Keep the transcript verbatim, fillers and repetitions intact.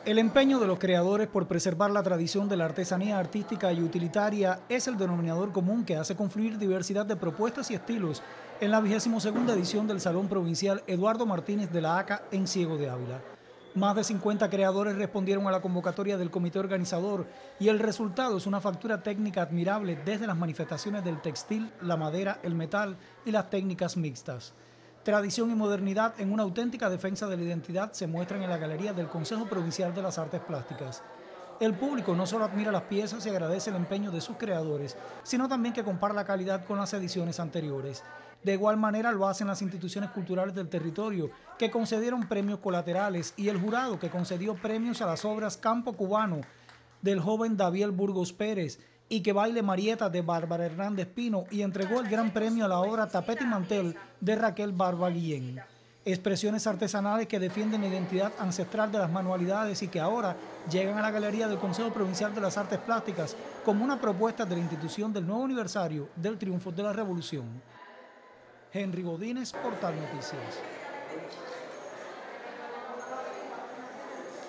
El empeño de los creadores por preservar la tradición de la artesanía artística y utilitaria es el denominador común que hace confluir diversidad de propuestas y estilos en la vigésimo segunda edición del Salón Provincial Eduardo Martínez de la ACA en Ciego de Ávila. Más de cincuenta creadores respondieron a la convocatoria del comité organizador y el resultado es una factura técnica admirable desde las manifestaciones del textil, la madera, el metal y las técnicas mixtas. Tradición y modernidad en una auténtica defensa de la identidad se muestran en la galería del Consejo Provincial de las Artes Plásticas. El público no solo admira las piezas y agradece el empeño de sus creadores, sino también que compara la calidad con las ediciones anteriores. De igual manera lo hacen las instituciones culturales del territorio, que concedieron premios colaterales, y el jurado, que concedió premios a las obras Campo Cubano, del joven Daviel Burgos Pérez, y Que baile Marieta, de Bárbara Hernández Pino, y entregó el gran premio a la obra Tapete y Mantel, de Raquel Barba Guillén. Expresiones artesanales que defienden la identidad ancestral de las manualidades y que ahora llegan a la galería del Consejo Provincial de las Artes Plásticas como una propuesta de la institución del nuevo aniversario del triunfo de la Revolución. Henry Godínez, Portal Noticias.